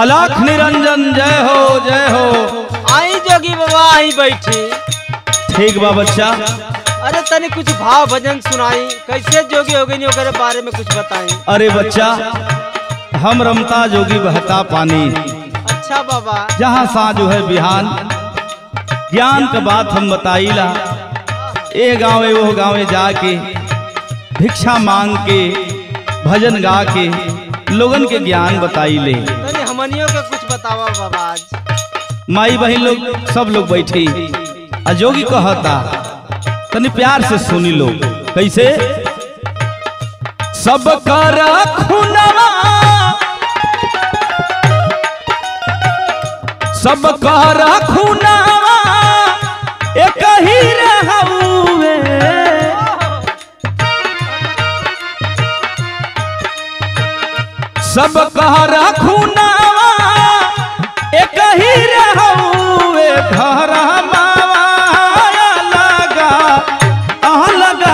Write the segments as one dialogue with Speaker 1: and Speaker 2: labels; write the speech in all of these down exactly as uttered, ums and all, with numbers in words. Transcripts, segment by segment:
Speaker 1: अलख निरंजन जय हो जय हो।
Speaker 2: आई जोगी बाबा आई बैठी।
Speaker 1: ठीक बा बच्चा।
Speaker 2: अरे तनी कुछ भाव भजन सुनाई, कैसे जोगी हो गई ओकरे बारे में कुछ बताई।
Speaker 1: अरे बच्चा हम रमता जोगी बहता पानी।
Speaker 2: अच्छा बाबा।
Speaker 1: जहाँ साँझ है बिहान ज्ञान का बात हम बताईला। ए गाँव वो गाँव जाके भिक्षा मांग के भजन गा के लोगन के ज्ञान बताई ले।
Speaker 2: तनी हमनियों के कुछ बतावा बाबा। आज
Speaker 1: माई बहन लोग सब लोग बैठी अजोगी कहता तनी प्यार से सुनी लो कैसे। सब कर खुनवा सब कर खुनवा एक ही रहउए। सब कर खुनवा एक ही रहउए। घर माया लगा आह लगा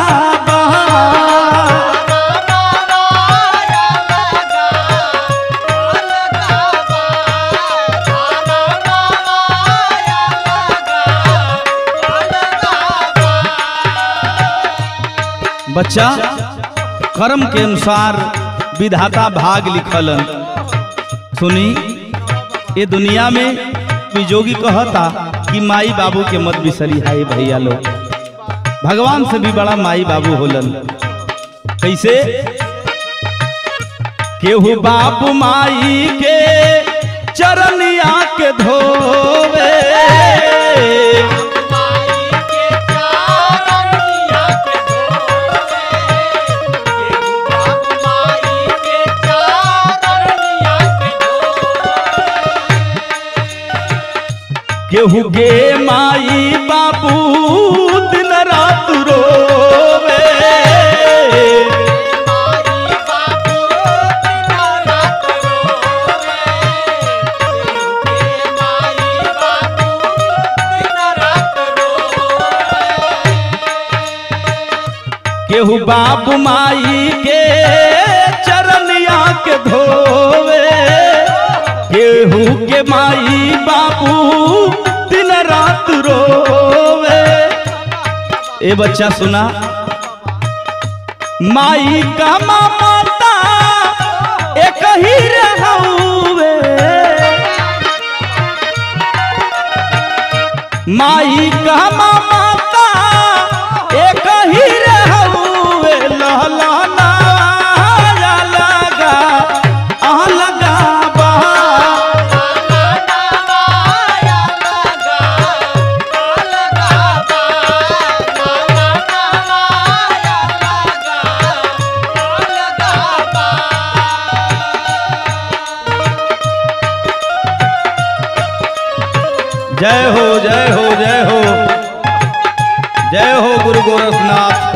Speaker 1: बच्चा कर्म के अनुसार विधाता भाग लिखलन। सुनी ये दुनिया में कोई जोगी कहता कि माई बाबू के मत बिसरी हाय भैया लोग। भगवान से भी बड़ा माई बाबू होलन। कैसे केहू बाबू माई के चरनिया के धोवे। केहू गे माई बाबू दिन रात रोवे। केहू बाबू माई के चरनिया के धोवे। केहू के माई बाबू दिन रात रोवे। ए बच्चा सुना माई का ममता एक ही रहउए। माई का ममता एक ही रहउए। लहलाना लगा आह लगा जय हो जय हो जय हो जय हो गुरु गोरखनाथ।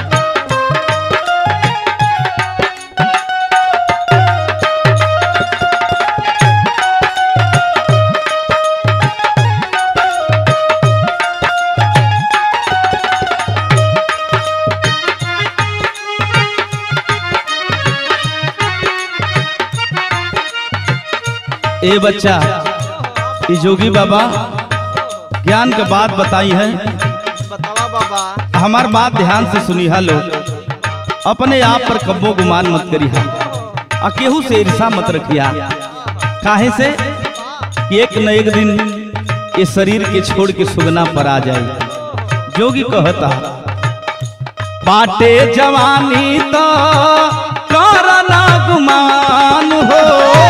Speaker 1: ए बच्चा ये जोगी बाबा ज्ञान के बात बताई है।
Speaker 2: बतावा बाबा।
Speaker 1: हमार बात ध्यान से सुनी है लोग। अपने आप पर कब्बो गुमान मत करी है और केहू से ईर्षा मत रखिया। काहे से कि एक न एक दिन ये शरीर के छोड़ के सुगना पर आ जाए। जोगी कहता बाटे जवानी तो करना गुमान हो।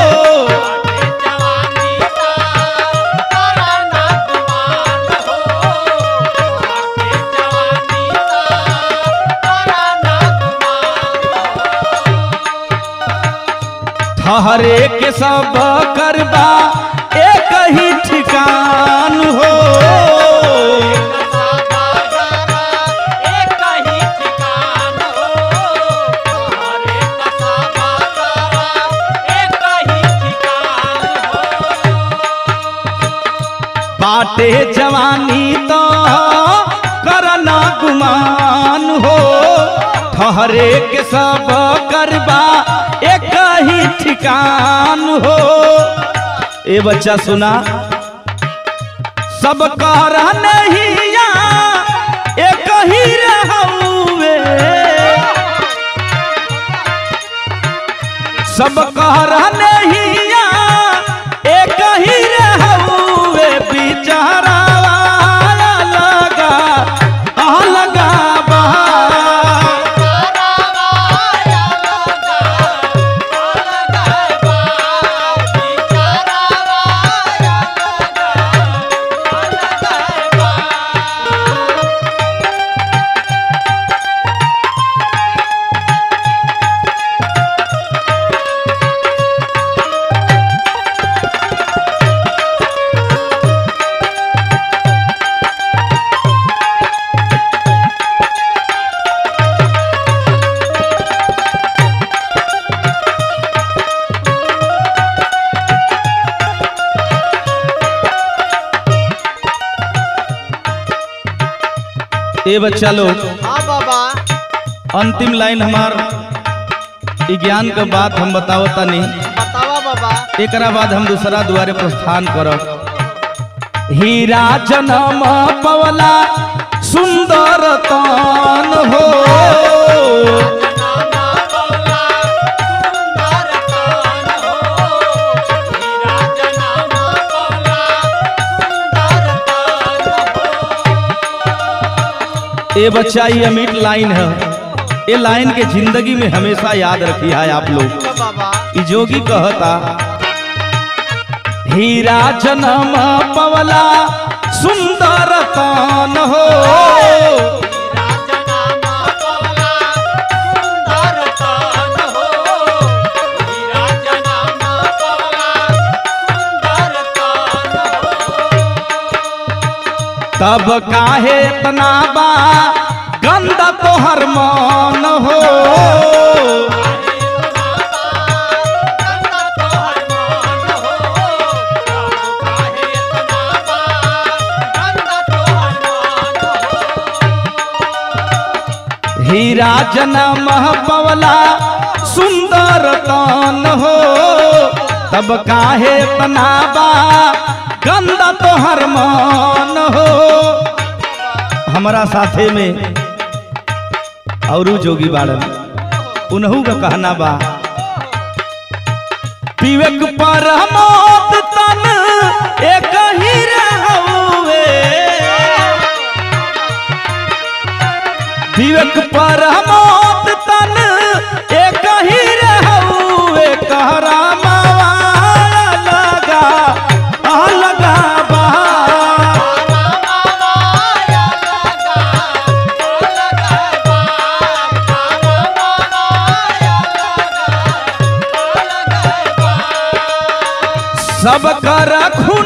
Speaker 1: हरे के सब करबा एक ही ठिकान हो। बाटे जवानी तो करना गुमान हो। ठहरे के सब करबा एक ही ठिकान हो। ए बच्चा सुना, सब कर नहिया एक ही रहउए, सब कर नहिया एक ही रहउए, बिचारावा लगा आ लगा बा ए बच्चा लोग।
Speaker 2: हाँ बाबा।
Speaker 1: अंतिम लाइन हमार ज्ञान के बात हम बतावता नहीं,
Speaker 2: बतावा बाबा।
Speaker 1: एक बाद हम दूसरा द्वारे प्रस्थान करब। हीरा जन्म पवला सुंदर तान हो, ये बच्चा ये अमीर लाइन है, ये लाइन के जिंदगी में हमेशा याद रखी है आप लोग। जोगी कहता हीरा जन्म पवला सुंदर तान हो, तब काहे तना बा गंदा तोहर मन हो, हीरा जन्म पवला सुंदर तान हो, तब काहे तना बा गंदा तोहर मन हो। हमारा साथे में औरू जोगी बाड़न, उन्हू का कहना बा विवेक परमोद तन एक ही रहउए, विवेक परमोद तन एक ही रहउए, कहरा सब कर